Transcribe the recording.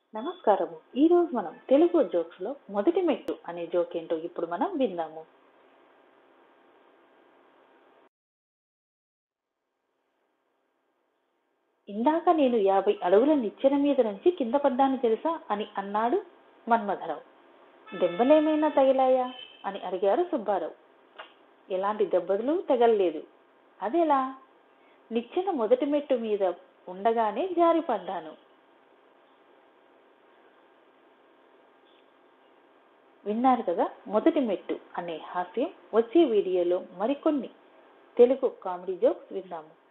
నమస్కారము. ఈరోజు మనం తెలుగు జోక్స్లో మొదటి మెట్టు అనే జోక్ ఏంటో ఇప్పుడు మనం విందాము. ఇందాక నేను 50 అడుగుల నిచ్చెన మీద నుంచి కింద పడ్డాను తెలుసా అని అన్నాడు మన్మథరావు. దెబ్బలేమైనా తగిలాయా అని అడిగారు సుబ్బారావు. ఎలాంటి దెబ్బలు తగలలేదు. అదెలా? నిచ్చెన మొదటి మెట్టు మీద ఉండగానే జారి పడ్డాను. విన్నారు కదా మొదటి మెట్టు అనే హాస్యం. వచ్చే వీడియోలో మరికొన్ని తెలుగు కామెడీ జోక్స్ విందాము.